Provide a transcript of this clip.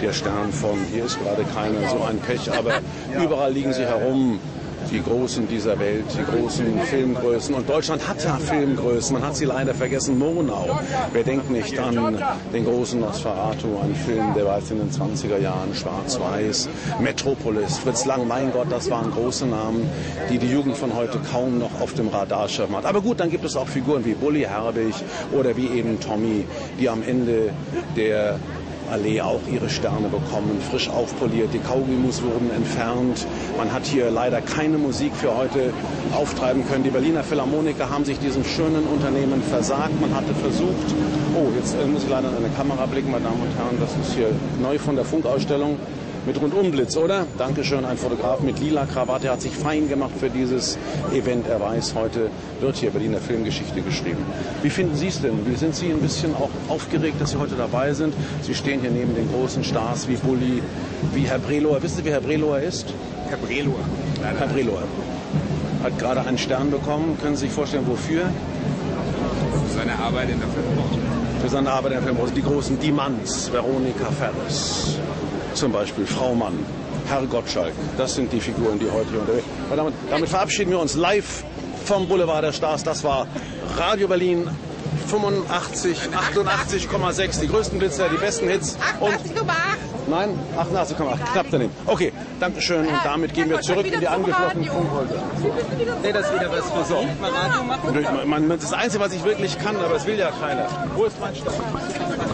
der Stern von, hier ist gerade keiner, so ein Pech, aber überall liegen sie herum. Die Großen dieser Welt, die großen Filmgrößen. Und Deutschland hat ja Filmgrößen, man hat sie leider vergessen. Murnau, wer denkt nicht an den großen Nosferatu, ein Film, der war jetzt in den 20er Jahren, schwarz-weiß. Metropolis, Fritz Lang, mein Gott, das waren große Namen, die die Jugend von heute kaum noch auf dem Radarschirm hat. Aber gut, dann gibt es auch Figuren wie Bully Herbig oder wie eben Tommy, die am Ende der Allee auch ihre Sterne bekommen, frisch aufpoliert, die Kaugummis wurden entfernt. Man hat hier leider keine Musik für heute auftreiben können. Die Berliner Philharmoniker haben sich diesem schönen Unternehmen versagt. Man hatte versucht, oh, jetzt muss ich leider in eine Kamera blicken, meine Damen und Herren, das ist hier neu von der Funkausstellung. Mit Rundumblitz, oder? Dankeschön, ein Fotograf mit lila Krawatte hat sich fein gemacht für dieses Event. Er weiß, heute wird hier Berliner Filmgeschichte geschrieben. Wie finden Sie es denn? Wie sind Sie ein bisschen auch aufgeregt, dass Sie heute dabei sind? Sie stehen hier neben den großen Stars wie Bully, wie Herr Brelohr. Wissen Sie, wer Herr Brelohr ist? Herr Brelohr. Herr Brelohr hat gerade einen Stern bekommen. Können Sie sich vorstellen, wofür? Für seine Arbeit in der Filmbranche. Für seine Arbeit in der Filmbranche. Die großen Diamants, Veronika Ferres. Zum Beispiel Frau Mann, Herr Gottschalk, das sind die Figuren, die heute hier unterwegs sind. Damit verabschieden wir uns live vom Boulevard der Stars. Das war Radio Berlin 85, 88,6, die größten Blitzer, die besten Hits. 88,8. Nein, 88,8, knapp daneben. Okay, Dankeschön und damit gehen wir zurück in die angeschlossenen Funkhäuser. Nee, das ist wieder was für so. Mal Radio machen. Das ist das Einzige, was ich wirklich kann, aber es will ja keiner. Wo ist mein Stoff?